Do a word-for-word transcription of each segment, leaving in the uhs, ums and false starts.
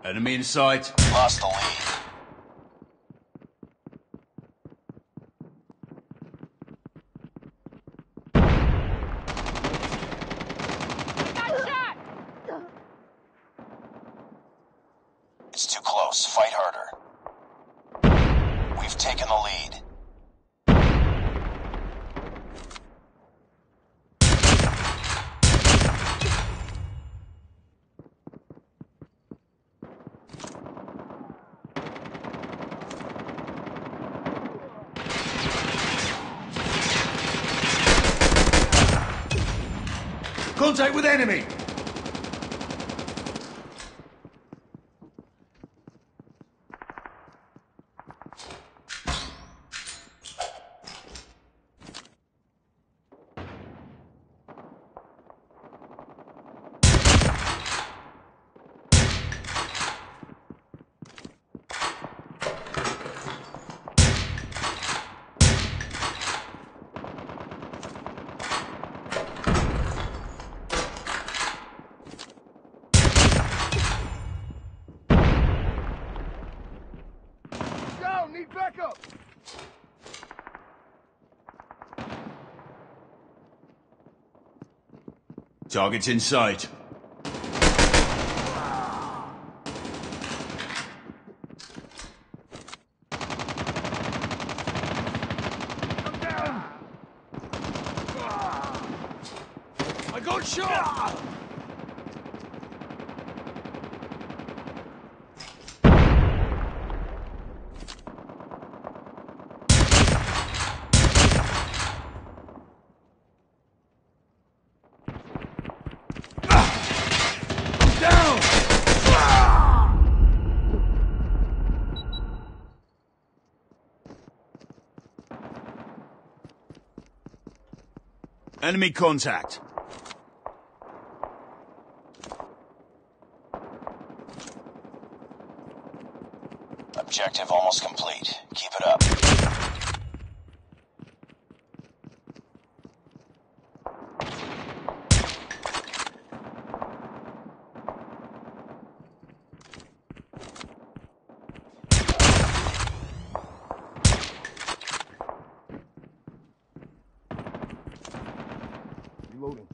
Enemy in sight. Lost the lead. It's too close. Fight harder. We've taken the lead. Contact with enemy! Need backup! Target's in sight. I'm down! I got shot! Enemy contact. Objective almost complete. Keep it up. Reloading.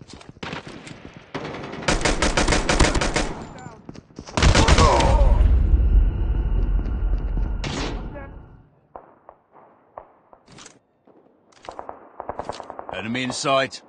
Enemy in sight.